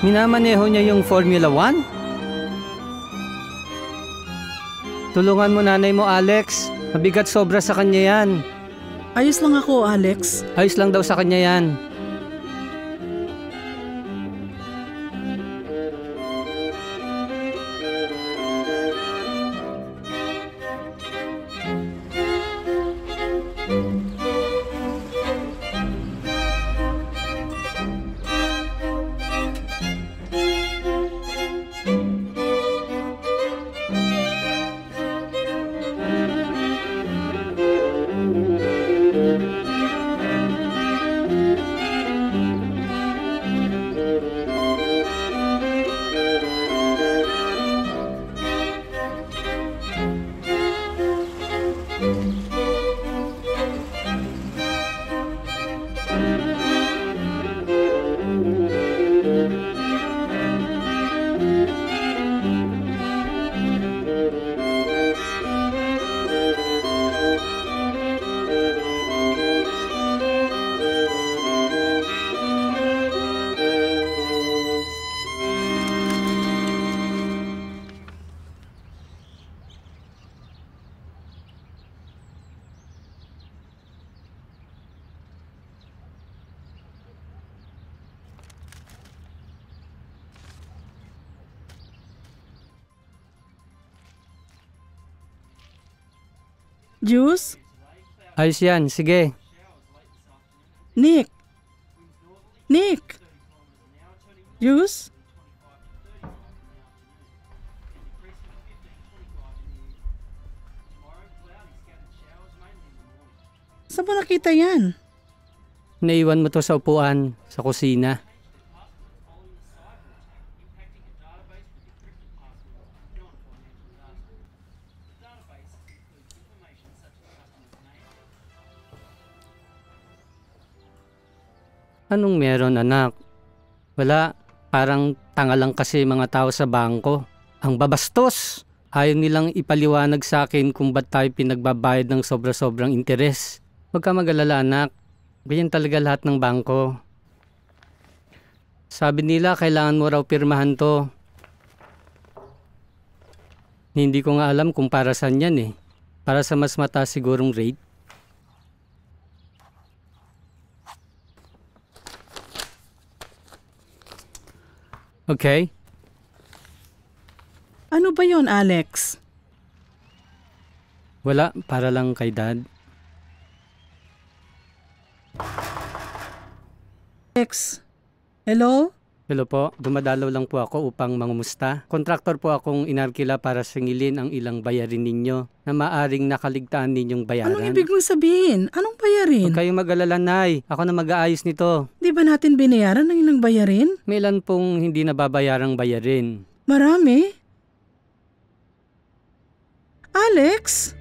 Minamaneho niya yung Formula 1? Tulungan mo nanay mo, Alex. Mabigat sobra sa kanya yan. Ayos lang ako, Alex. Ayos lang daw sa kanya yan. Juice? Ayos yan, sige. Nick? Nick? Juice? Saan mo nakita yan? Naiwan mo to sa upuan, sa kusina. Anong meron, anak? Wala, parang tanga lang kasi mga tao sa bangko. Ang babastos! Ayaw nilang ipaliwanag sa akin kung ba't tayo pinagbabayad ng sobra-sobrang interes. Huwag ka mag-alala, anak. Ganyan talaga lahat ng bangko. Sabi nila kailangan mo raw pirmahan to. Hindi ko nga alam kung para saan yan eh. Para sa mas mataas sigurong rate. Okay. Ano ba yon, Alex? Wala, para lang kay Dad. Alex? Hello? Hello po, dumadalaw lang po ako upang mangumusta. Kontraktor po akong inarkila para singilin ang ilang bayarin ninyo na maaring nakaligtaan ninyong bayaran. Anong ibig mong sabihin? Anong bayarin? Huwag kayong mag-alala, Nay. Ako na mag-aayos nito. Di ba natin binayaran ng ilang bayarin? May ilan pong hindi nababayarang bayarin. Marami? Alex?